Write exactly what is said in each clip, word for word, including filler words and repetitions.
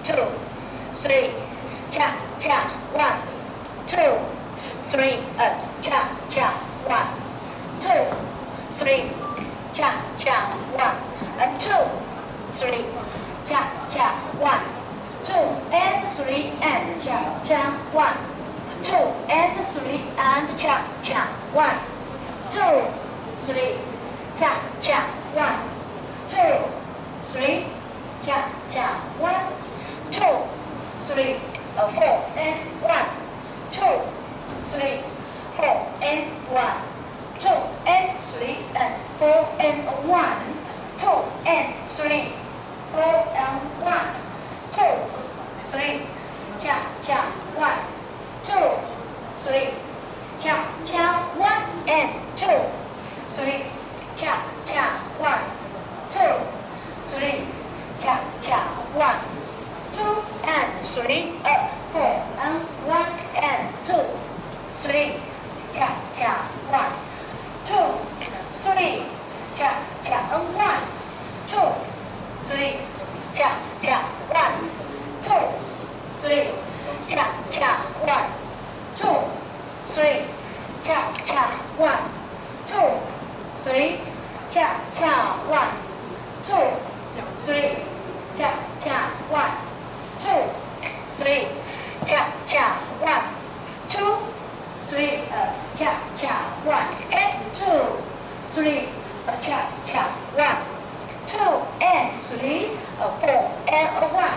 two, three, cha cha, one, two, three, uh, cha cha, one, two, three, cha cha, one, and two, three, cha cha, one, two, and three, and cha cha, one, two, and three, and cha cha, one, two, three, cha cha, one, two, three, cha cha, one, two, three, uh, four, and one, two, three, four, and one, two, and three, and four, and one, two, and three, four, and one, two, three, cha cha, one, two, three, cha cha, one, and two, three, cha cha, one, two, three, cha cha, one, two, and three, uh, four, and one, and two, three, cha cha, one, two, three, cha cha, and one, two, three, cha cha, one, two, three, cha cha, one, two, three, cha cha, one, two, three, cha cha, one, two, three, cha cha, one, two, three, cha cha, one, two, three, uh, cha cha, one, and two, three, uh, cha cha, one, two, and three, uh, four, and uh, one.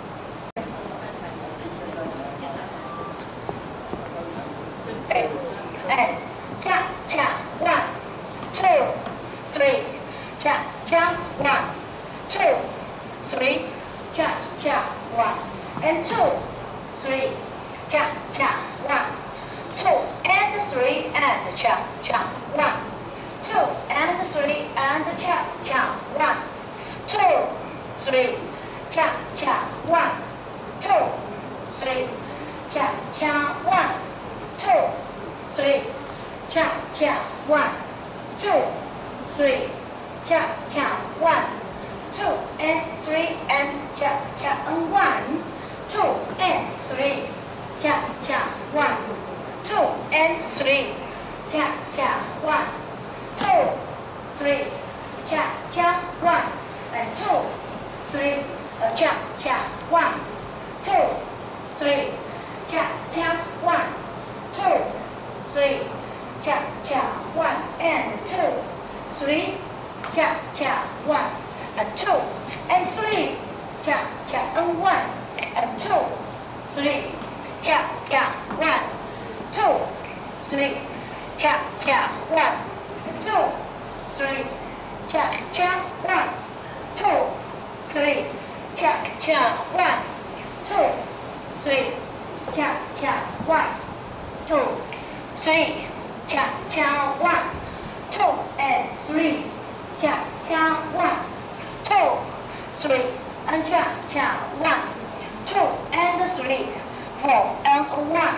Okay. And cha cha, one, two, three, cha cha, one, two, three, cha cha, one, and two, three, cha cha, one, two, and three, and cha cha, one, two, and three, and cha cha, one, two, three, cha cha, one, two, three, cha cha, one, two, three, cha cha, one, two, three, cha cha, one, two, and three, and cha cha, and one, two, and three, cha cha, one, two, and three, cha cha, one, two, three, cha cha, one, and two, three, uh, cha cha, one, two, three, cha cha, one, two, three, cha cha, one, and two, three, cha cha, one, and two, and three, cha cha, and one, and two, three, cha cha, one, two, three, cha cha, one, two, three, cha cha, one, two, three, cha cha, one, two, three, cha cha, one, two, three, cha cha, one, two, and three, cha cha, one, two, three, and cha cha, one, two, and three, four, and one.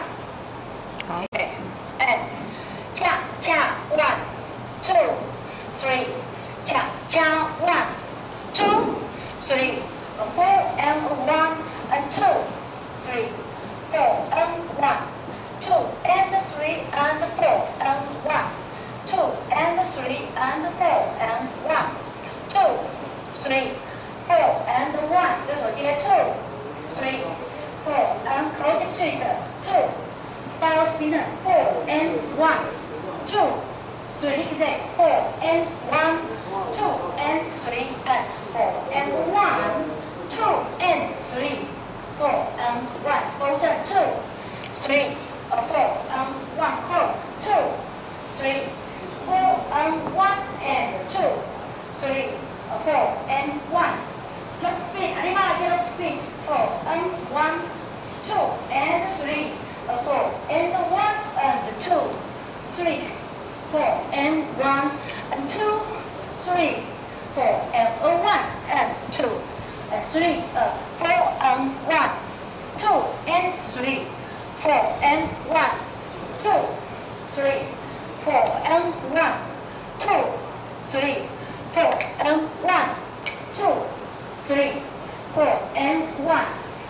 Okay. And cha cha, one, two, three, cha cha, one, two, three, four, and one, and two, three, four, and one, two, and three, and four, and one, two, and three, and four, and one, two, three, four, and one. 右手接 two, three, four, and closing twist, two, spiral spinner, four, and one, two, three, zigzag, four, and one, two, and three, and four, and one, two, and three, four, and one, Spartan, two, three, uh, four, and one, curl, two, three, four, and one, and two, three, uh, four, and one. Lock spin, animal lock spin, four, and one, two, and three, uh, four, and one, and two, three, four, and one, and two, three, four, and uh, one, and two, and three, uh, four, and one, two, and three, four, and one, two, three, four, and one, two, three, four, and one, two, three, four, and one,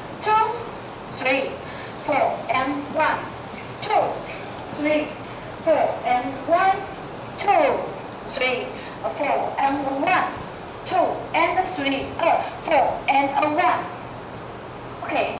three, four, and one, two, three, four, and one, two, three, four, and one, two, and three, uh, four, and a one. Okay.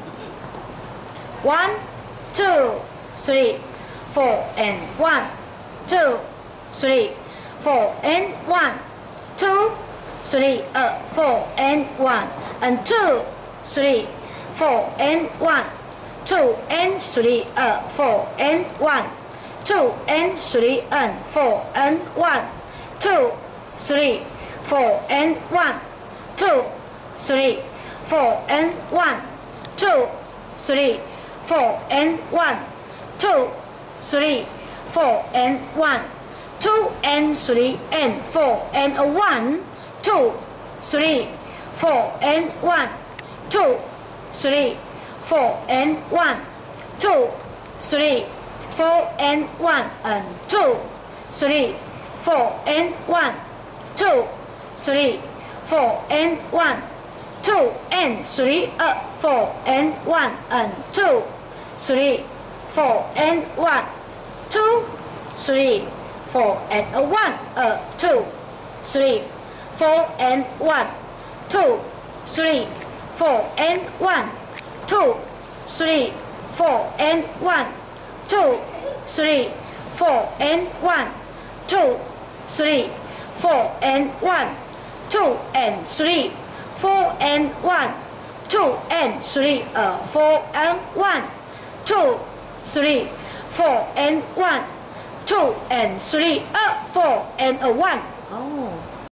One, two, three, four, and one, two, three, four, and one, two, three, uh, four, and one, and two, three, four, and one, two, and three, uh, four, and one, two, and three, and four, and one, two, three, four, and one, two, three, four, and one, two, three, four, and one, two, three, four, and one, two, and three, and four, and a one, two, three, four, and one, two, three, four, and one, two, three, four, and one, and two, three, four, and one, two, three, four, and one, two, and three, uh, four, and one, and two, three, four, and one, two, three, four, and a one, uh, two, three, four, and one, two, three, four, and one, two, three, four, and one, two, three, four, and one, two, three, four, and one, two, and three, four, and one, two, and three, uh, four, and one, two, three, four, and one, two, and three, uh, four, and a one. Oh.